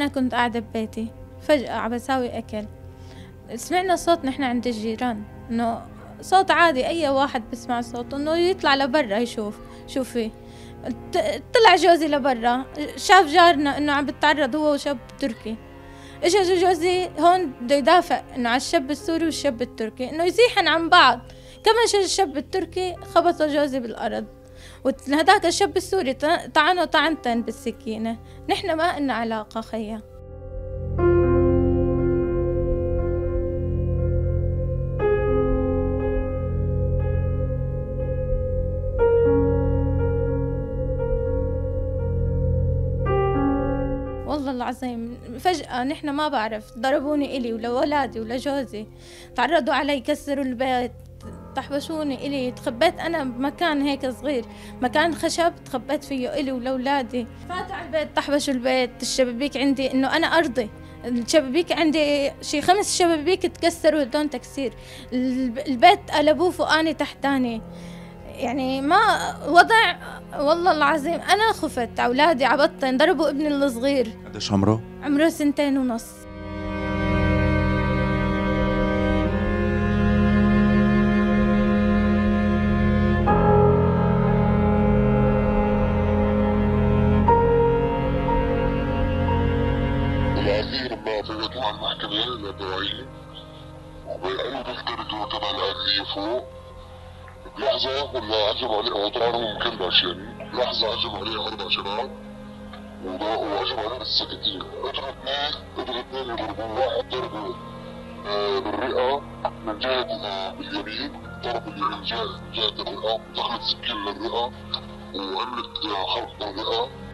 أنا كنت قاعدة ببيتي، فجأة عم بساوي أكل سمعنا صوت نحن عند الجيران، إنه صوت عادي أي واحد بسمع صوت، إنه يطلع لبرا يشوف شو في. طلع جوزي لبرا، شاف جارنا إنه عم بتعرض هو وشاب تركي. اجى جوزي هون بده يدافع إنه على الشاب السوري والشاب التركي، إنه يزيحن عن بعض. كما شاف الشاب التركي خبطه جوزي بالأرض، وهداك الشاب السوري طعنه طعنتين بالسكينة. نحن ما إلنا علاقة خيا. والله العظيم فجأة نحن ما بعرف، ضربوني إلي ولولادي ولجوزي، تعرضوا علي، كسروا البيت، طحبشوني إلي. تخبيت أنا بمكان هيك صغير، مكان خشب، تخبيت فيه إلي ولولادي. فاتوا على البيت، طحبشوا البيت، الشبابيك عندي إنه أنا أرضي، الشبابيك عندي شي 5 شبابيك تكسروا هدول تكسير، البيت قلبوه فوقاني تحتاني. يعني ما وضع، والله العظيم أنا خفت. أولادي عبطن، ضربوا ابني الصغير. قديش عمره؟ عمره 2.5 سنين. العزيز لما فوتوا على المحكمة للدواعي وبقالوا دفتر تبع العزيز فوق، بلحظة ولا هجموا عليه، وطلعوا مكلبش يعني، بلحظة هجموا عليه 4 شباب وهجموا عليه بالسكاكين. قدروا اثنين يضربوه، واحد ضربه بالرئة من جهة باليمين، ضرب اليمين جهة الرئة، دخلت سكين للرئة وعملت خرق بالرئة.